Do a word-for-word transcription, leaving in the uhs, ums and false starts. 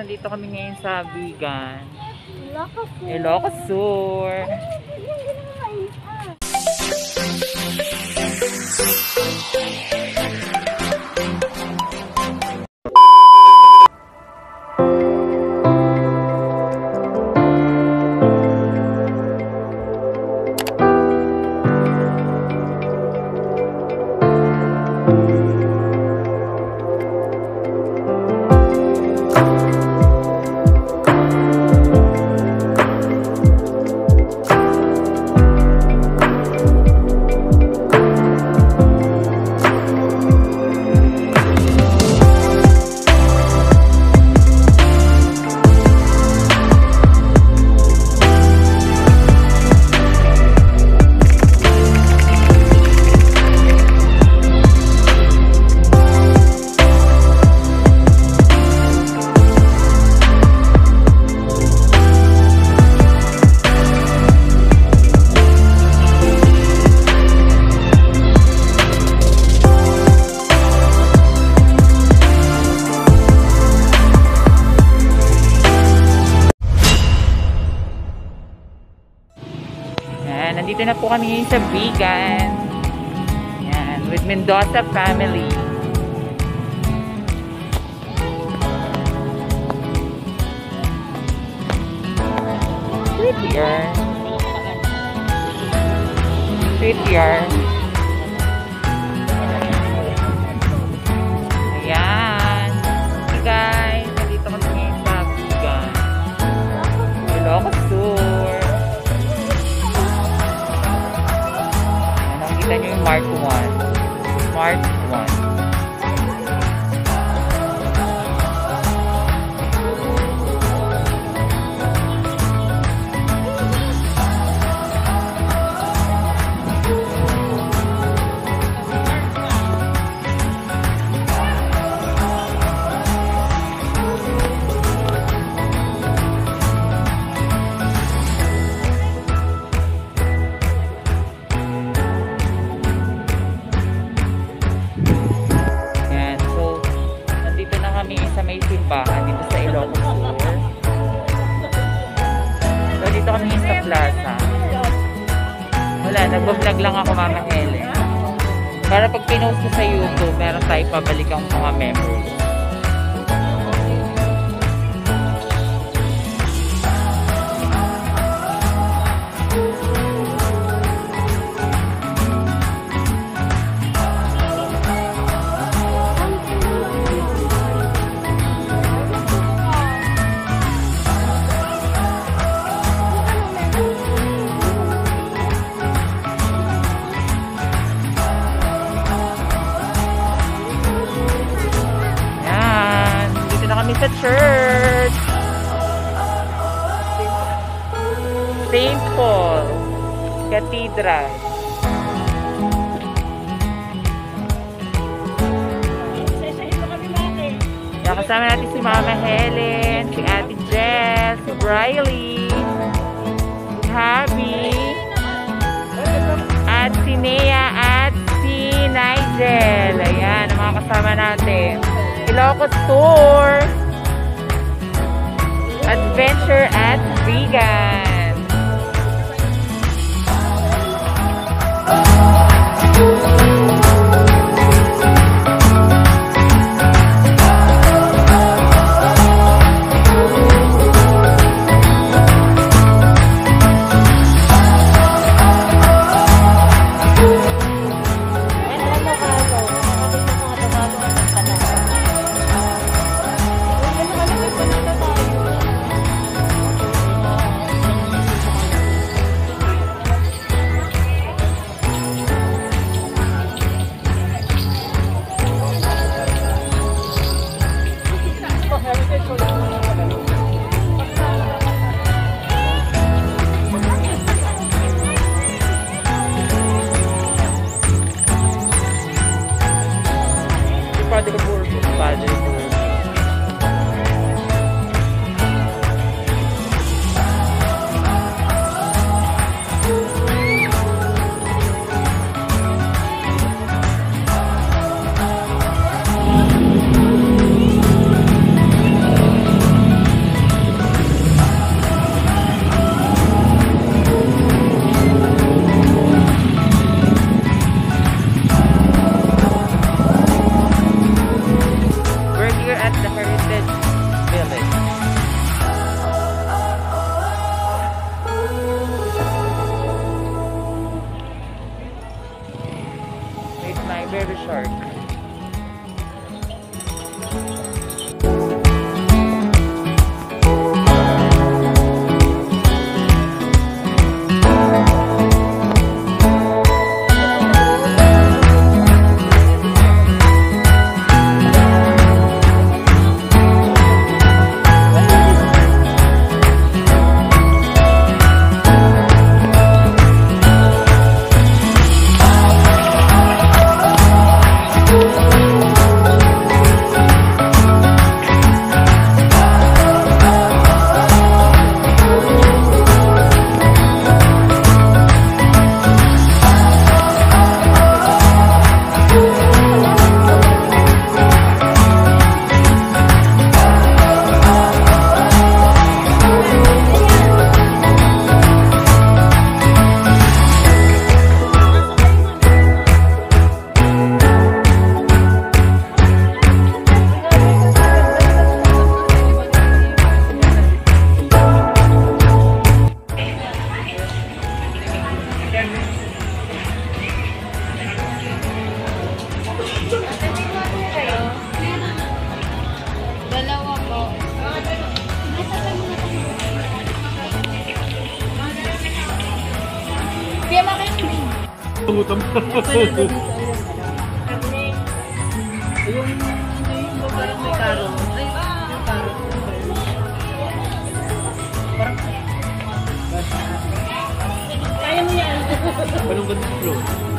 nandito kami ngayon sa Vigan. Ilocos. Ilocos Sur. Nandito na po kami sa Vigan. Yan, with Mendoza family. Prettier. Prettier. Ayan. Hey guys, nandito kami sa Vigan. Ilocos Sur. Nakita nyo yung Mark one. Mark one. Sa may simbahan dito sa Ilocos Sur. So dito kami sa plaza. Wala, nagbablog lang ako, Mama Helen. Para pag pinost ko sa YouTube, meron tayo pabalik ang mga memories. Kami sa church. Saint Paul Cathedral. Kasama natin si Mama Helen, si Ate Jess, si Briley, si Habi, at si Nea, at si Nigel. Ayan, ang mga kasama natin. Ilocos Tour Adventure at Vigan. tayo. Very short. Tumutam. Yung yung parang may karo. Ay, yung karo. Parang kaya mo yan. Anong ganda flow?